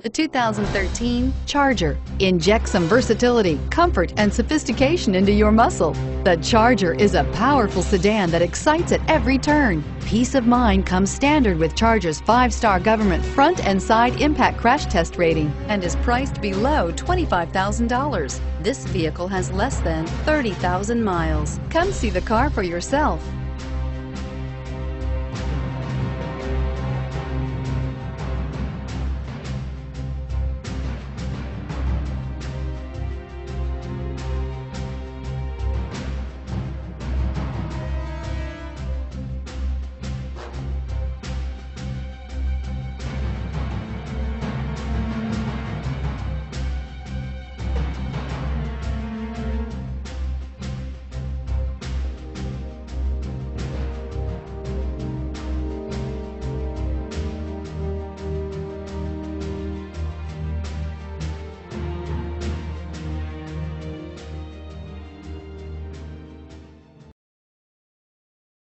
The 2013 Charger. Inject some versatility, comfort, and sophistication into your muscle. The Charger is a powerful sedan that excites at every turn. Peace of mind comes standard with Charger's 5-star government front and side impact crash test rating and is priced below $25,000. This vehicle has less than 30,000 miles. Come see the car for yourself.